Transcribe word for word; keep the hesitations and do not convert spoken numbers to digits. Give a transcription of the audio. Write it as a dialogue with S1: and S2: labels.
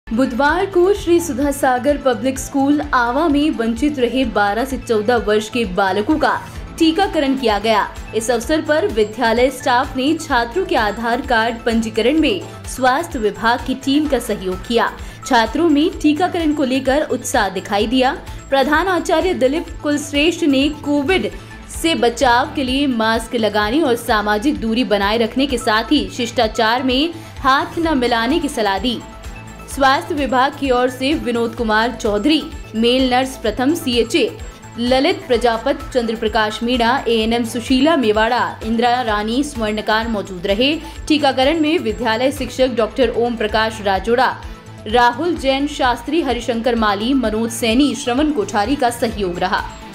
S1: बुधवार को Shri Sudha Sagar public school Awa में वंचित रहे बारह से चौदह वर्ष के बालकों का टीकाकरण किया गया। इस अवसर पर विद्यालय स्टाफ ने छात्रों के आधार कार्ड पंजीकरण में स्वास्थ्य विभाग की टीम का सहयोग किया। छात्रों में टीकाकरण को लेकर उत्साह दिखाई दिया। प्रधान आचार्य दिलीप कुलश्रेष्ठ ने कोविड से बचाव के लिए मास्क लगाने और सामाजिक दूरी बनाए रखने के साथ ही शिष्टाचार में हाथ न मिलाने की सलाह दी। स्वास्थ्य विभाग की ओर से विनोद कुमार चौधरी, मेल नर्स प्रथम सीएचए ललित प्रजापत, चंद्र प्रकाश मीणा, एएनएम सुशीला मेवाड़ा, इंदिरा रानी स्वर्णकार मौजूद रहे। टीकाकरण में विद्यालय शिक्षक डॉक्टर ओम प्रकाश राजोड़ा, राहुल जैन शास्त्री, हरिशंकर माली, मनोज सैनी, श्रवण कोठारी का सहयोग रहा।